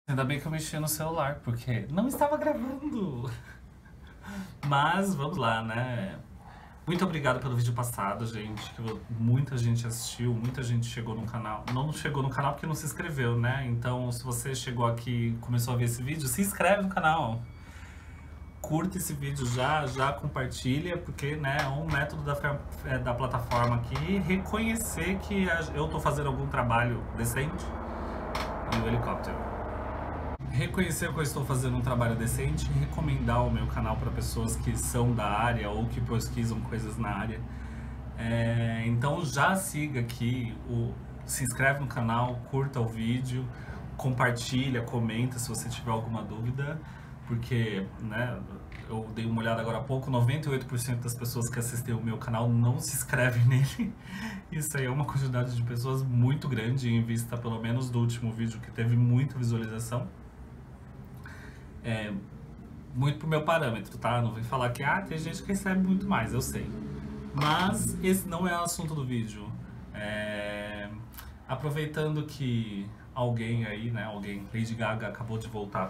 Ainda bem que eu mexi no celular, porque não estava gravando. Mas vamos lá, né? Muito obrigado pelo vídeo passado, gente. Muita gente assistiu, muita gente chegou no canal. Não chegou no canal porque não se inscreveu, né? Então, se você chegou aqui e começou a ver esse vídeo, se inscreve no canal. Curta esse vídeo já compartilha, porque né, é um método da plataforma aqui reconhecer que eu tô fazendo algum trabalho decente. E o helicóptero. Reconhecer que eu estou fazendo um trabalho decente e recomendar o meu canal para pessoas que são da área ou que pesquisam coisas na área. Então já siga aqui, se inscreve no canal, curta o vídeo, compartilha, comenta se você tiver alguma dúvida, porque né, eu dei uma olhada agora há pouco, 98% das pessoas que assistem o meu canal não se inscrevem nele. Isso aí é uma quantidade de pessoas muito grande em vista pelo menos do último vídeo que teve muita visualização. Muito pro meu parâmetro, tá? Não vem falar que tem gente que recebe muito mais, eu sei. Mas esse não é o assunto do vídeo. Aproveitando que alguém aí, né? Lady Gaga acabou de voltar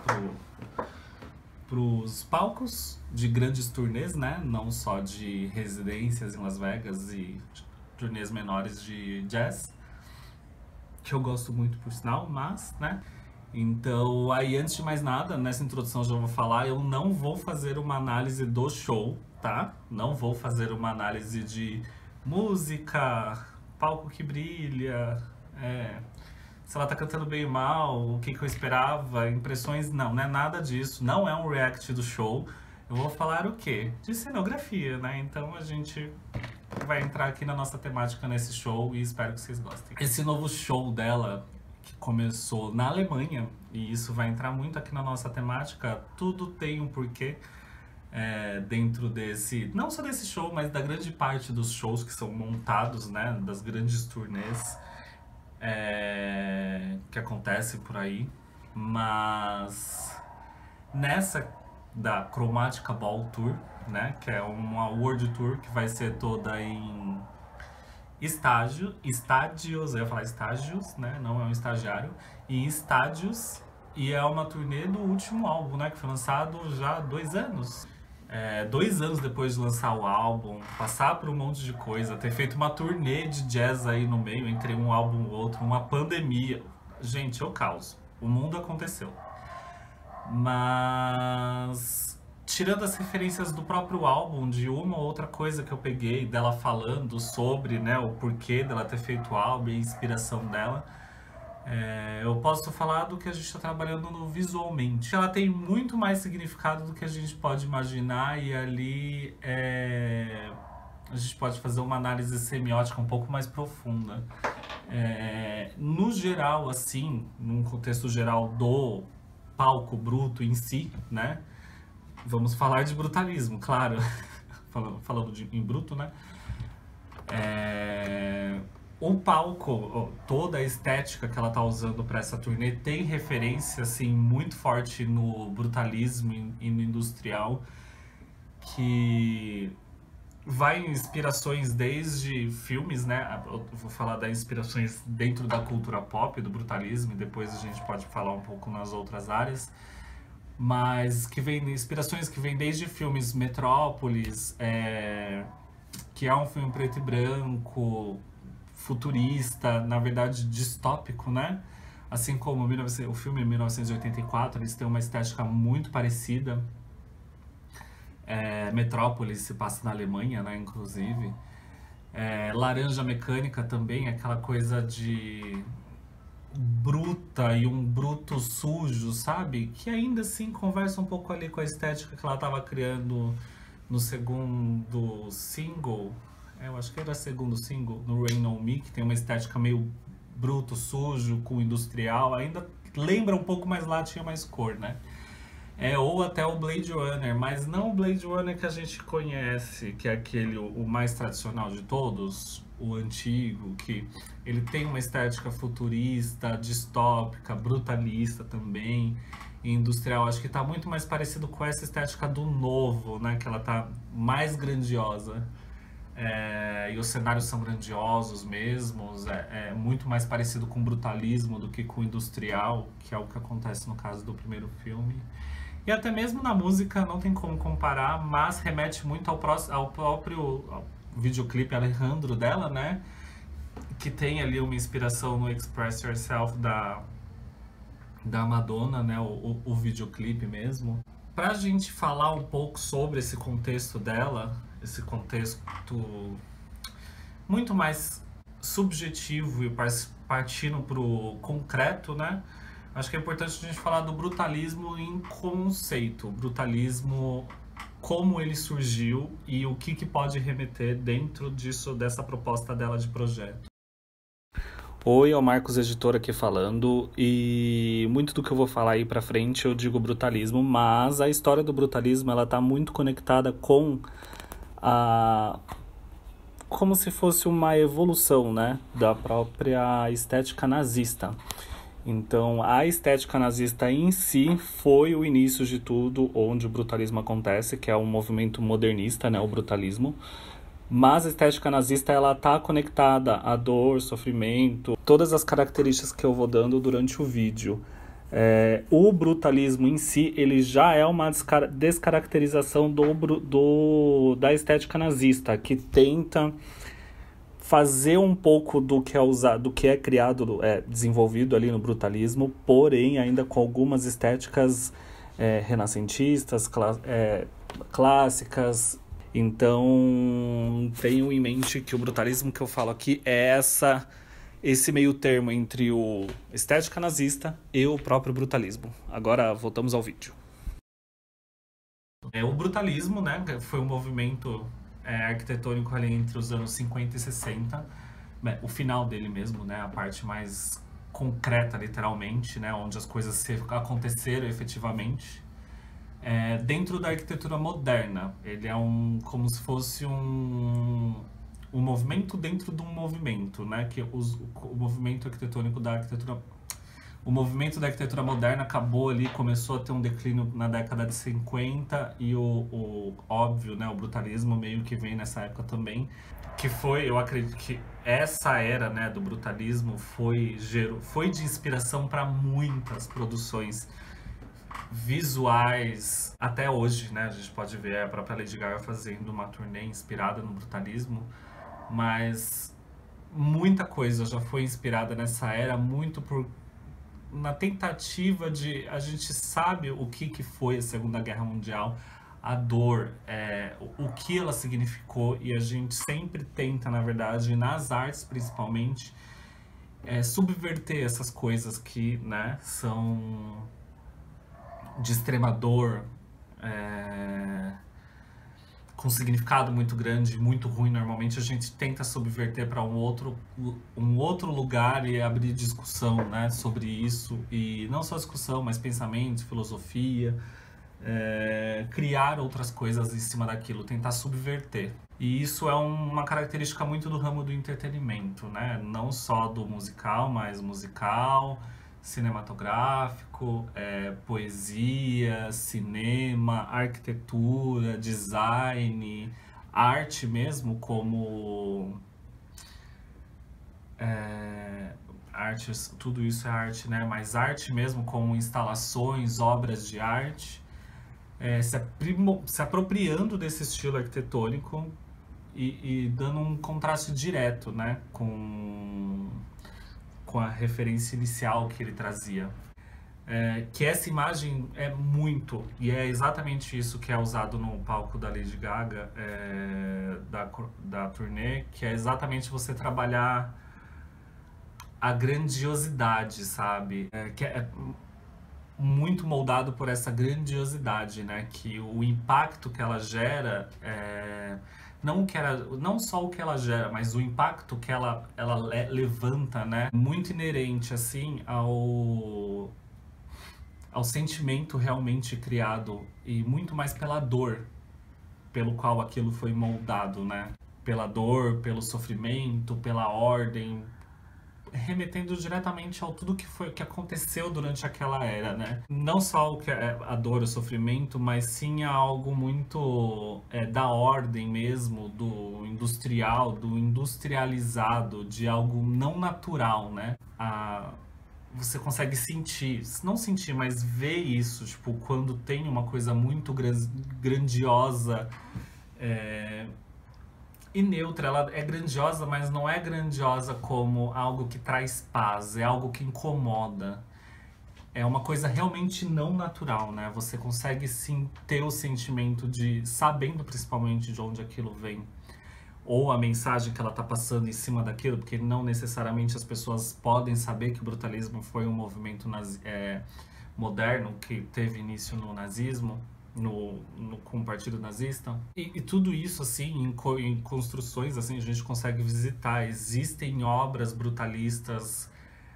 pros palcos de grandes turnês, né? Não só de residências em Las Vegas e turnês menores de jazz, que eu gosto muito por sinal, mas, né? Então, aí antes de mais nada, nessa introdução eu já vou falar, eu não vou fazer uma análise do show, tá? Não vou fazer uma análise de música, palco que brilha, se ela tá cantando bem ou mal, o que eu esperava, impressões, não é nada disso, não é um react do show. Eu vou falar o quê? De cenografia, né? Então a gente vai entrar aqui na nossa temática nesse show e espero que vocês gostem. Esse novo show dela, que começou na Alemanha, e isso vai entrar muito aqui na nossa temática, tudo tem um porquê dentro desse, não só desse show, mas da grande parte dos shows que são montados, né, das grandes turnês que acontecem por aí. Mas nessa da Chromatica Ball Tour, né, que é uma World Tour que vai ser toda em estádios, eu ia falar estágios, né? Não é um estagiário, em estádios, e é uma turnê do último álbum, né? Que foi lançado já há 2 anos. 2 anos depois de lançar o álbum, passar por um monte de coisa, ter feito uma turnê de jazz aí no meio, entre um álbum e outro, uma pandemia. Gente, é o caos. O mundo aconteceu. Mas tirando as referências do próprio álbum, de uma ou outra coisa que eu peguei dela falando sobre, né, o porquê dela ter feito o álbum e a inspiração dela, eu posso falar do que a gente está trabalhando no visualmente. Ela tem muito mais significado do que a gente pode imaginar, e ali a gente pode fazer uma análise semiótica um pouco mais profunda. No geral, assim, num contexto geral do palco bruto em si, né? Vamos falar de brutalismo, claro. falando em bruto, né? O palco, toda a estética que ela tá usando para essa turnê tem referência assim muito forte no brutalismo e no industrial, que vai em inspirações desde filmes, né? Eu vou falar das inspirações dentro da cultura pop, do brutalismo, e depois a gente pode falar um pouco nas outras áreas. Mas que vem inspirações que vêm desde filmes Metrópolis, que é um filme preto e branco, futurista, na verdade distópico, né? Assim como o filme 1984, eles têm uma estética muito parecida. Metrópolis se passa na Alemanha, né, inclusive. Laranja Mecânica também, aquela coisa de bruta e um bruto sujo, sabe? Que ainda assim conversa um pouco ali com a estética que ela estava criando no segundo single. Eu acho que era o segundo single, no Rain On Me, que tem uma estética meio bruto, sujo, com industrial. Ainda lembra um pouco, mas lá tinha mais cor, né? Ou até o Blade Runner, mas não o Blade Runner que a gente conhece, que é aquele, o mais tradicional de todos, o antigo, que ele tem uma estética futurista, distópica, brutalista também, e industrial. Acho que está muito mais parecido com essa estética do novo, né? Que ela tá mais grandiosa. E os cenários são grandiosos mesmos, é muito mais parecido com brutalismo do que com industrial, que é o que acontece no caso do primeiro filme. E até mesmo na música não tem como comparar, mas remete muito ao próprio videoclipe Alejandro dela, né? Que tem ali uma inspiração no Express Yourself da Madonna, né? O videoclipe mesmo. Pra gente falar um pouco sobre esse contexto dela, esse contexto muito mais subjetivo e partindo pro concreto, né? Acho que é importante a gente falar do brutalismo em conceito, o brutalismo, como ele surgiu e o que pode remeter dentro disso, dessa proposta dela de projeto. Oi, é o Marcos, editor aqui falando, e muito do que eu vou falar aí pra frente eu digo brutalismo, mas a história do brutalismo ela tá muito conectada com como se fosse uma evolução, né, da própria estética nazista. Então, a estética nazista em si foi o início de tudo onde o brutalismo acontece, que é um movimento modernista, né, o brutalismo. Mas a estética nazista, ela tá conectada à dor, sofrimento, todas as características que eu vou dando durante o vídeo. O brutalismo em si, ele já é uma descaracterização da estética nazista, que tenta fazer um pouco do que é usado, do que é criado, desenvolvido ali no brutalismo, porém ainda com algumas estéticas renascentistas, clássicas. Então, tenham em mente que o brutalismo que eu falo aqui é esse meio termo entre o estética nazista e o próprio brutalismo. Agora, voltamos ao vídeo. O brutalismo, né, foi um movimento arquitetônico ali entre os anos 50 e 60. O final dele mesmo, né, a parte mais concreta, literalmente, né, onde as coisas aconteceram efetivamente. Dentro da arquitetura moderna, ele é como se fosse um movimento dentro de um movimento, né? Que o movimento arquitetônico da arquitetura, o movimento da arquitetura moderna acabou ali, começou a ter um declínio na década de 50 e o óbvio, né? O brutalismo meio que vem nessa época também, que foi, eu acredito que essa era, né, do brutalismo foi de inspiração para muitas produções visuais até hoje, né? A gente pode ver a própria Lady Gaga fazendo uma turnê inspirada no brutalismo, mas muita coisa já foi inspirada nessa era, muito na tentativa de... A gente sabe o que foi a Segunda Guerra Mundial, a dor, o que ela significou, e a gente sempre tenta, na verdade, nas artes principalmente, subverter essas coisas que, né, são de extrema dor, com significado muito grande, muito ruim. Normalmente a gente tenta subverter para um outro lugar e abrir discussão, né, sobre isso, e não só discussão, mas pensamento, filosofia, criar outras coisas em cima daquilo, tentar subverter. E isso é uma característica muito do ramo do entretenimento, né, não só do musical, mas musical, cinematográfico, poesia, cinema, arquitetura, design, arte mesmo, como artes, tudo isso é arte, né? Mas arte mesmo como instalações, obras de arte, se apropriando desse estilo arquitetônico e dando um contraste direto, né, com a referência inicial que ele trazia. Que essa imagem e é exatamente isso que é usado no palco da Lady Gaga, da turnê, que é exatamente você trabalhar a grandiosidade, sabe? Que é muito moldado por essa grandiosidade, né? Que o impacto que ela gera, não só o que ela gera, mas o impacto que ela levanta, né? Muito inerente, assim, ao sentimento realmente criado, e muito mais pela dor pelo qual aquilo foi moldado, né? Pela dor, pelo sofrimento, pela ordem, remetendo diretamente ao tudo que aconteceu durante aquela era, né? Não só o que é a dor, o sofrimento, mas sim algo muito da ordem mesmo, do industrial, do industrializado, de algo não natural, né? Você consegue sentir, não sentir, mas ver isso, tipo, quando tem uma coisa muito grandiosa e neutra. Ela é grandiosa, mas não é grandiosa como algo que traz paz, é algo que incomoda. É uma coisa realmente não natural, né? Você consegue sim ter o sentimento de, sabendo principalmente de onde aquilo vem, ou a mensagem que ela está passando em cima daquilo, porque não necessariamente as pessoas podem saber que o brutalismo foi um movimento moderno que teve início no nazismo, com o partido nazista. E tudo isso, assim, em construções, assim, a gente consegue visitar. Existem obras brutalistas,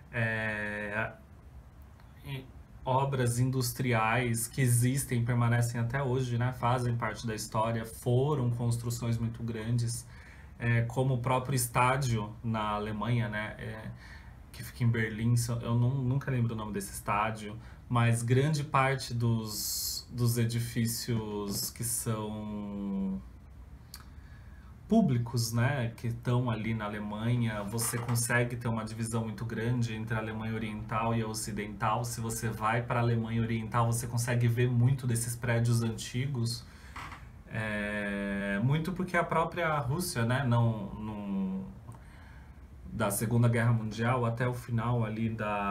obras industriais que existem, permanecem até hoje, né? Fazem parte da história, foram construções muito grandes, como o próprio estádio na Alemanha, né? Que fica em Berlim. Eu nunca lembro o nome desse estádio, mas grande parte dos edifícios que são públicos, né, que estão ali na Alemanha, você consegue ter uma divisão muito grande entre a Alemanha Oriental e a Ocidental. Se você vai para a Alemanha Oriental, você consegue ver muito desses prédios antigos, muito porque a própria Rússia, né, da Segunda Guerra Mundial até o final ali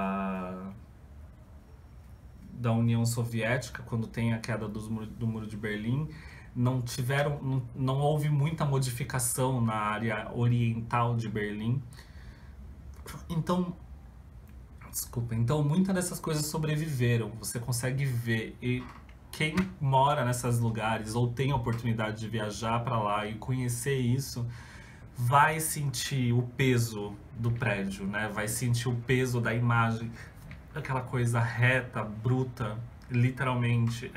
da União Soviética, quando tem a queda do Muro de Berlim, não houve muita modificação na área oriental de Berlim. Então, muitas dessas coisas sobreviveram, você consegue ver. E quem mora nesses lugares ou tem a oportunidade de viajar para lá e conhecer isso, vai sentir o peso do prédio, né? Vai sentir o peso da imagem, aquela coisa reta, bruta, literalmente,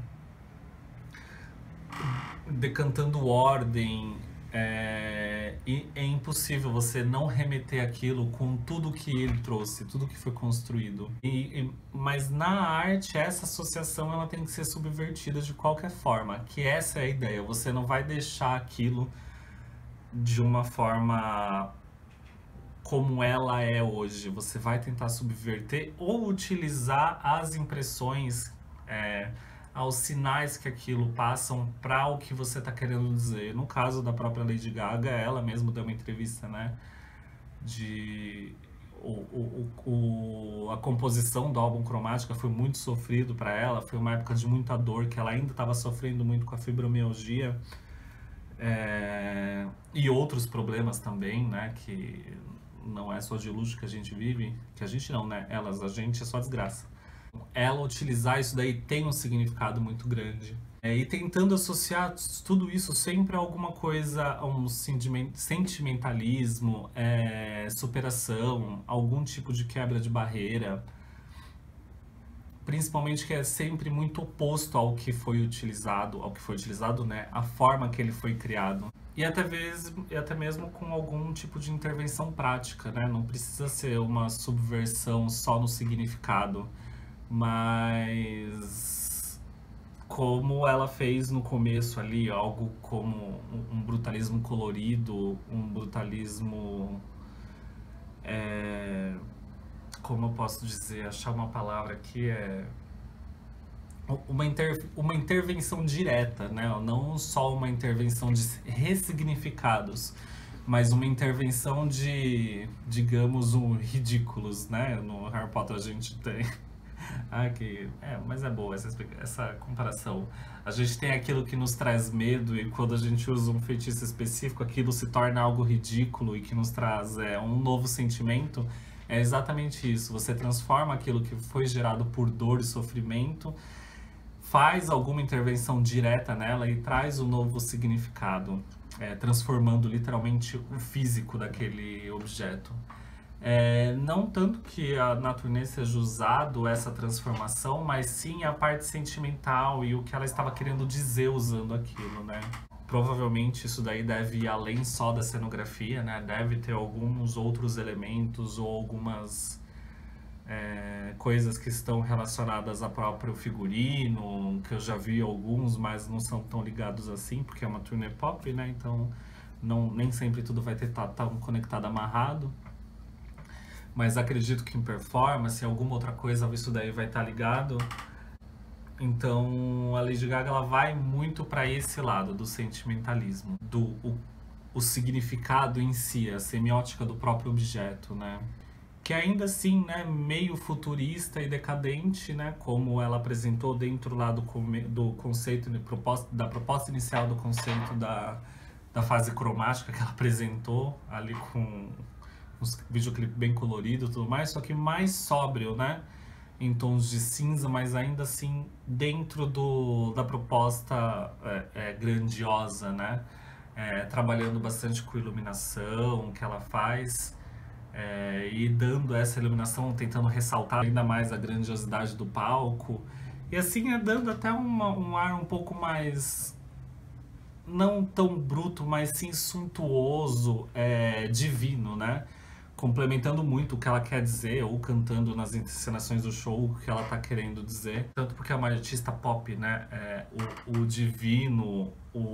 decantando ordem, e é impossível você não remeter aquilo com tudo que ele trouxe, tudo que foi construído. Mas na arte, essa associação ela tem que ser subvertida de qualquer forma, que essa é a ideia. Você não vai deixar aquilo de uma forma como ela é hoje. Você vai tentar subverter ou utilizar as impressões, aos sinais que aquilo passam para o que você está querendo dizer. No caso da própria Lady Gaga, ela mesma deu uma entrevista, né, a composição do álbum Cromática foi muito sofrido para ela, foi uma época de muita dor, que ela ainda estava sofrendo muito com a fibromialgia, e outros problemas também, né, que não é só de luxo que a gente vive, que a gente não, né, a gente é só desgraça. Ela utilizar isso daí tem um significado muito grande. E tentando associar tudo isso sempre a alguma coisa, a um sentimentalismo, superação, algum tipo de quebra de barreira. Principalmente que é sempre muito oposto ao que foi utilizado, né? A forma que ele foi criado. E até mesmo com algum tipo de intervenção prática, né? Não precisa ser uma subversão só no significado, mas como ela fez no começo ali, algo como um brutalismo colorido, um brutalismo, como eu posso dizer, achar uma palavra aqui, uma intervenção direta, né? Não só uma intervenção de ressignificados, mas uma intervenção de, digamos, ridículos, né? No Harry Potter a gente tem... mas é boa essa comparação. A gente tem aquilo que nos traz medo, e quando a gente usa um feitiço específico, aquilo se torna algo ridículo e que nos traz um novo sentimento. É exatamente isso. Você transforma aquilo que foi gerado por dor e sofrimento, faz alguma intervenção direta nela e traz um novo significado, transformando literalmente o físico daquele objeto. Não tanto que na turnê seja usado essa transformação, mas sim a parte sentimental e o que ela estava querendo dizer usando aquilo, né? provavelmente isso daí deve ir além só da cenografia, né? Deve ter alguns outros elementos ou algumas coisas que estão relacionadas ao próprio figurino, que eu já vi alguns, mas não são tão ligados assim, porque é uma turnê pop, né? Então nem sempre tudo vai ter tão conectado, amarrado. Mas acredito que em performance, alguma outra coisa, isso daí vai estar ligado. Então a Lady Gaga ela vai muito para esse lado do sentimentalismo, o significado em si, a semiótica do próprio objeto, né? Que ainda assim, né, meio futurista e decadente, né, como ela apresentou dentro lá do conceito, da proposta inicial do conceito da fase cromática que ela apresentou ali com uns videoclipe bem colorido e tudo mais, só que mais sóbrio, né, em tons de cinza, mas ainda assim dentro da proposta grandiosa, né, trabalhando bastante com iluminação que ela faz. E dando essa iluminação, tentando ressaltar ainda mais a grandiosidade do palco. E assim dando até um ar um pouco mais, não tão bruto, mas sim suntuoso, divino, né? Complementando muito o que ela quer dizer, ou cantando nas encenações do show o que ela tá querendo dizer. Tanto porque é uma artista pop, né? O divino,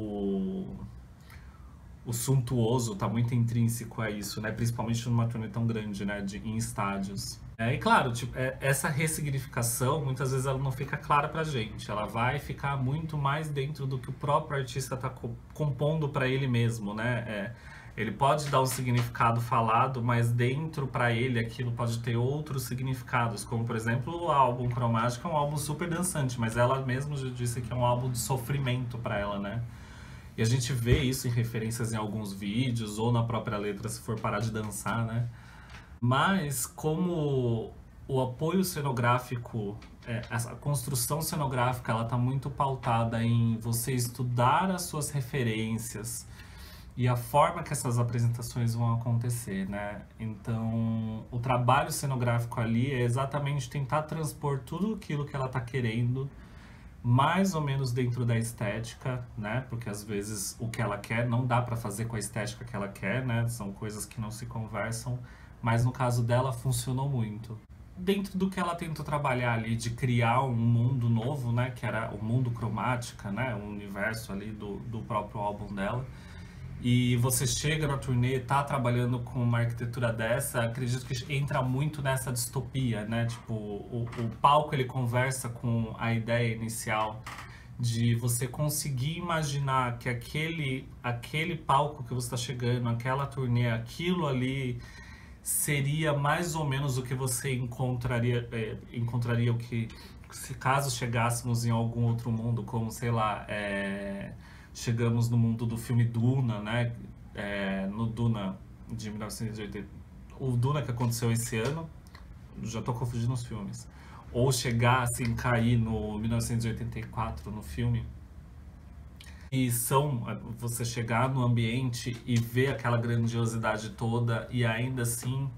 o suntuoso tá muito intrínseco a isso, né? Principalmente numa turnê tão grande, né? Em estádios. E claro, tipo, essa ressignificação, muitas vezes ela não fica clara pra gente. Ela vai ficar muito mais dentro do que o próprio artista tá compondo pra ele mesmo, né? Ele pode dar um significado falado, mas dentro pra ele aquilo pode ter outros significados. Como, por exemplo, o álbum Cromática é um álbum super dançante, mas ela mesma já disse que é um álbum de sofrimento pra ela, né? E a gente vê isso em referências em alguns vídeos, ou na própria letra, se for parar de dançar, né? Mas como o apoio cenográfico, a construção cenográfica, ela tá muito pautada em você estudar as suas referências e a forma que essas apresentações vão acontecer, né? Então, o trabalho cenográfico ali é exatamente tentar transpor tudo aquilo que ela tá querendo, mais ou menos dentro da estética, né? Porque às vezes o que ela quer não dá para fazer com a estética que ela quer, né? São coisas que não se conversam, mas no caso dela funcionou muito. Dentro do que ela tentou trabalhar ali de criar um mundo novo, né? Que era o mundo cromática, né? O universo ali do próprio álbum dela. E você chega na turnê, tá trabalhando com uma arquitetura dessa, acredito que entra muito nessa distopia, né? Tipo, o palco ele conversa com a ideia inicial de você conseguir imaginar que aquele palco que você está chegando, aquela turnê, aquilo ali seria mais ou menos o que você encontraria o que, se caso chegássemos em algum outro mundo, como, sei lá, chegamos no mundo do filme Duna, né? No Duna de 1980. O Duna que aconteceu esse ano, já tô confundindo os filmes. Ou chegar, assim, cair no 1984, no filme. E você chegar no ambiente e ver aquela grandiosidade toda e ainda assim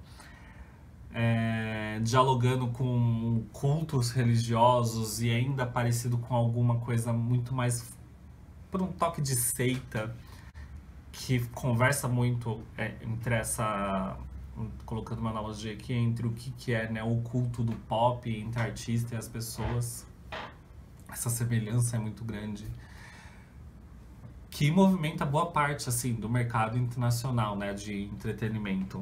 dialogando com cultos religiosos e ainda parecido com alguma coisa muito mais por um toque de seita que conversa muito entre colocando uma analogia aqui, entre o que é, né, o culto do pop entre a artista e as pessoas. Essa semelhança é muito grande, que movimenta boa parte, assim, do mercado internacional, né, de entretenimento.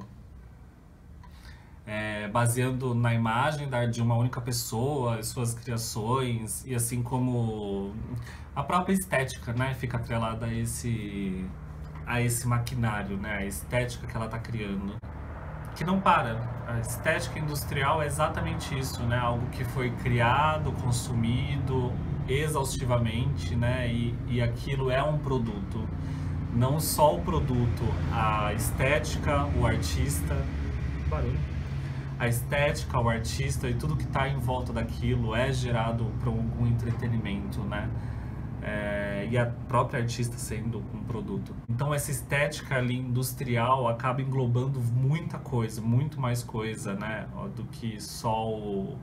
Baseando na imagem de uma única pessoa, suas criações, e assim como a própria estética, né, fica atrelada a esse maquinário, né, a estética que ela está criando, que não para. A estética industrial é exatamente isso, né, algo que foi criado, consumido exaustivamente, né, e aquilo é um produto. Não só o produto, a estética, o artista, barulho. A estética, o artista e tudo que está em volta daquilo é gerado por algum entretenimento, né? E a própria artista sendo um produto. Então essa estética ali industrial acaba englobando muita coisa, muito mais coisa, né? Do que só o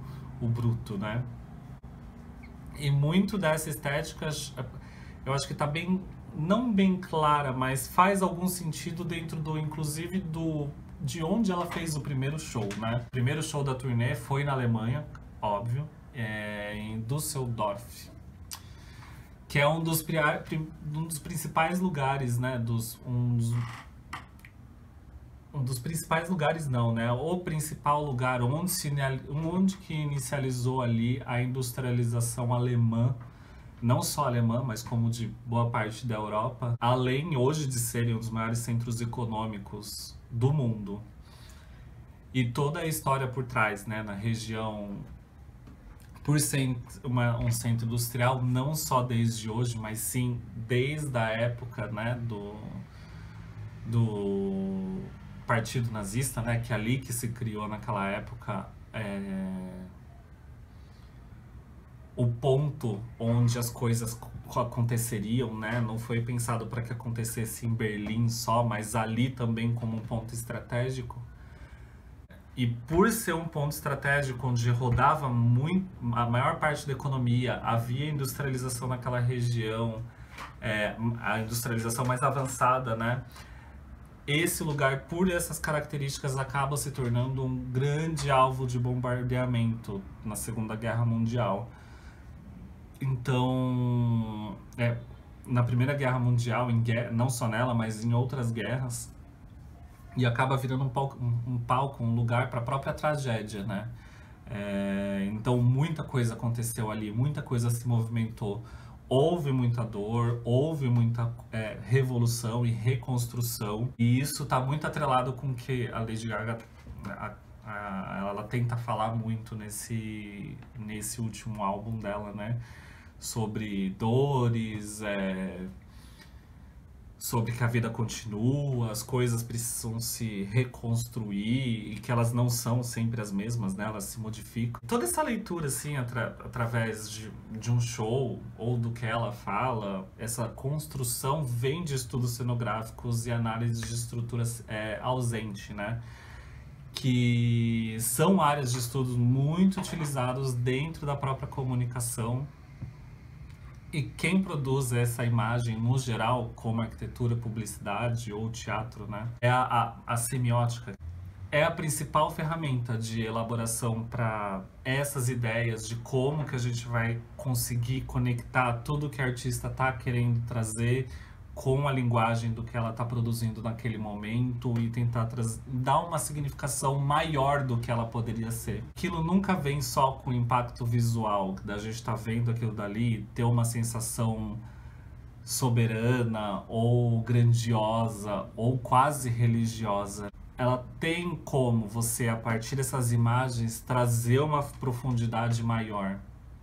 bruto, né? E muito dessa estética, eu acho que está bem não bem clara, mas faz algum sentido dentro do, inclusive, de onde ela fez o primeiro show, né? O primeiro show da turnê foi na Alemanha, óbvio, em Düsseldorf, que é um dos principais lugares, né? Um dos principais lugares não, né? O principal lugar onde que inicializou ali a industrialização alemã, não só alemã, mas como de boa parte da Europa, além hoje de serem um dos maiores centros econômicos do mundo. E toda a história por trás, né, na região, por ser um centro industrial, não só desde hoje, mas sim desde a época, né, do Partido Nazista, né, que é ali que se criou naquela época o ponto onde as coisas aconteceriam, né? Não foi pensado para que acontecesse em Berlim só, mas ali também como um ponto estratégico. E por ser um ponto estratégico onde rodava muito, a maior parte da economia, havia industrialização naquela região, a industrialização mais avançada, né? Esse lugar, por essas características, acaba se tornando um grande alvo de bombardeamento na Segunda Guerra Mundial. Então, na Primeira Guerra Mundial, não só nela, mas em outras guerras, e acaba virando um palco, um lugar para a própria tragédia, né? Então, muita coisa aconteceu ali, muita coisa se movimentou. Houve muita dor, houve muita revolução e reconstrução, e isso está muito atrelado com o que a Lady Gaga ela tenta falar muito nesse último álbum dela, né? Sobre dores, sobre que a vida continua, as coisas precisam se reconstruir e que elas não são sempre as mesmas, né? Elas se modificam. Toda essa leitura, assim, através de um show ou do que ela fala, essa construção vem de estudos cenográficos e análise de estruturas ausente, né? Que são áreas de estudos muito utilizados dentro da própria comunicação. E quem produz essa imagem, no geral, como arquitetura, publicidade ou teatro, né? É a semiótica. É a principal ferramenta de elaboração para essas ideias de como que a gente vai conseguir conectar tudo que a artista está querendo trazer com a linguagem do que ela está produzindo naquele momento e tentar dar uma significação maior do que ela poderia ser. Aquilo nunca vem só com o impacto visual, da gente estar vendo aquilo dali, ter uma sensação soberana ou grandiosa ou quase religiosa. Ela tem como você, a partir dessas imagens, trazer uma profundidade maior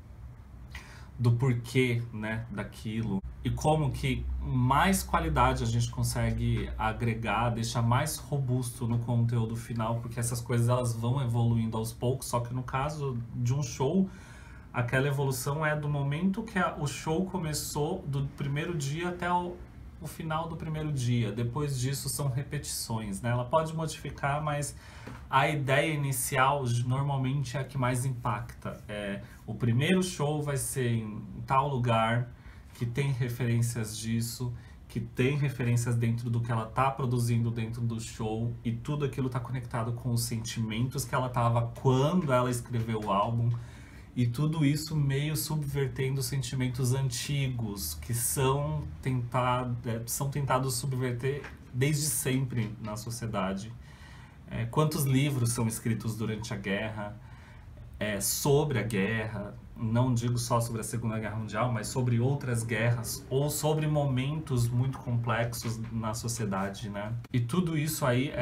do porquê, né, daquilo, e como que mais qualidade a gente consegue agregar, deixar mais robusto no conteúdo final, porque essas coisas elas vão evoluindo aos poucos, só que no caso de um show, aquela evolução é do momento que o show começou, do primeiro dia até o final do primeiro dia. Depois disso são repetições, né? Ela pode modificar, mas a ideia inicial normalmente é a que mais impacta. O primeiro show vai ser em tal lugar, que tem referências disso, que tem referências dentro do que ela tá produzindo dentro do show, e tudo aquilo tá conectado com os sentimentos que ela tava quando ela escreveu o álbum, e tudo isso meio subvertendo sentimentos antigos que são tentados subverter desde sempre na sociedade. Quantos livros são escritos durante a guerra, sobre a guerra, não digo só sobre a Segunda Guerra Mundial, mas sobre outras guerras ou sobre momentos muito complexos na sociedade, né? E tudo isso aí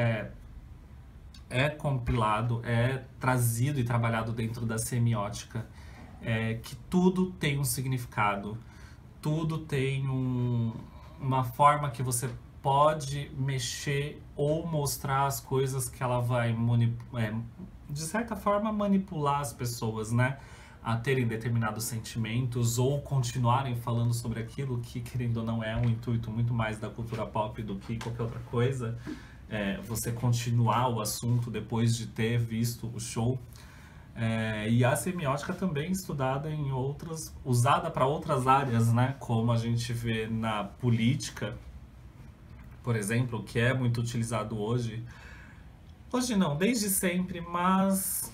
é compilado, é trazido e trabalhado dentro da semiótica, que tudo tem um significado, tudo tem uma forma que você pode mexer ou mostrar as coisas que ela vai, de certa forma, manipular as pessoas, né? A terem determinados sentimentos ou continuarem falando sobre aquilo que, querendo ou não, é um intuito muito mais da cultura pop do que qualquer outra coisa. Você continuar o assunto depois de ter visto o show. E a semiótica também estudada em outras, usada para outras áreas, né? Como a gente vê na política, por exemplo, que é muito utilizado hoje. Hoje não, desde sempre, mas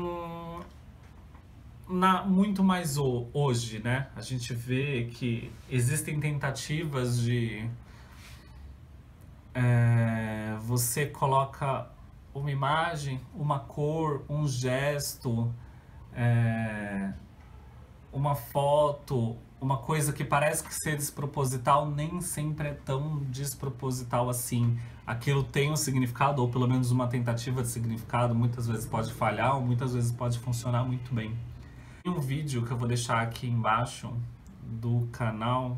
muito mais hoje, né? A gente vê que existem tentativas de você coloca uma imagem, uma cor, um gesto, uma foto, uma coisa que parece que ser desproposital, nem sempre é tão desproposital assim. Aquilo tem um significado, ou pelo menos uma tentativa de significado, muitas vezes pode falhar, ou muitas vezes pode funcionar muito bem. Tem um vídeo que eu vou deixar aqui embaixo do canal.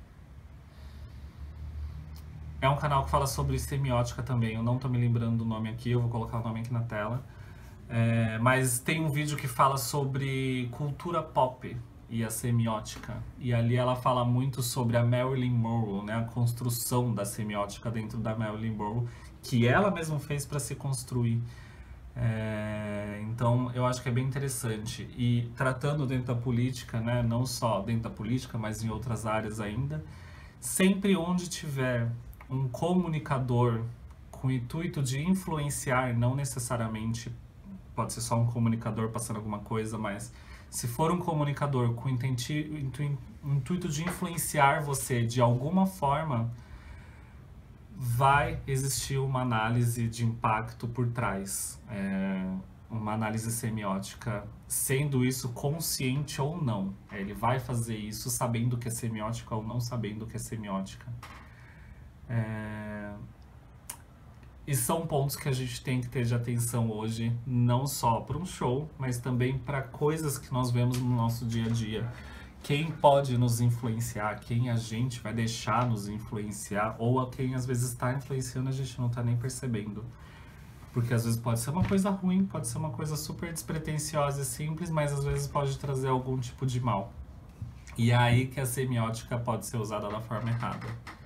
É um canal que fala sobre semiótica também, eu não tô me lembrando do nome aqui, eu vou colocar o nome aqui na tela. Mas tem um vídeo que fala sobre cultura pop e a semiótica. E ali ela fala muito sobre a Marilyn Monroe, né? A construção da semiótica dentro da Marilyn Monroe, que ela mesma fez para se construir. Então eu acho que é bem interessante. E tratando dentro da política, né? Não só dentro da política, mas em outras áreas ainda, sempre onde tiver um comunicador com o intuito de influenciar, não necessariamente pode ser só um comunicador passando alguma coisa, mas se for um comunicador com o intuito de influenciar você de alguma forma, vai existir uma análise de impacto por trás, uma análise semiótica, sendo isso consciente ou não. Ele vai fazer isso sabendo que é semiótica ou não sabendo que é semiótica. E são pontos que a gente tem que ter de atenção hoje, não só para um show, mas também para coisas que nós vemos no nosso dia a dia. Quem pode nos influenciar, quem a gente vai deixar nos influenciar, ou a quem às vezes está influenciando a gente não está nem percebendo. Porque às vezes pode ser uma coisa ruim, pode ser uma coisa super despretensiosa e simples, mas às vezes pode trazer algum tipo de mal. E é aí que a semiótica pode ser usada da forma errada.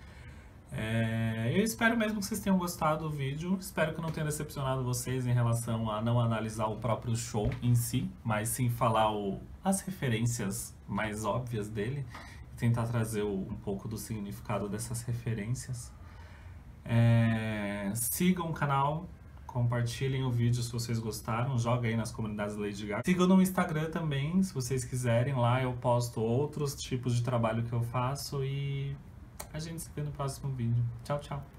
Eu espero mesmo que vocês tenham gostado do vídeo, espero que não tenha decepcionado vocês em relação a não analisar o próprio show em si, mas sim falar as referências mais óbvias dele e tentar trazer um pouco do significado dessas referências. Sigam o canal, compartilhem o vídeo se vocês gostaram, joga aí nas comunidades Lady Gaga. Sigam no Instagram também, se vocês quiserem, lá eu posto outros tipos de trabalho que eu faço e a gente se vê no próximo vídeo. Tchau, tchau!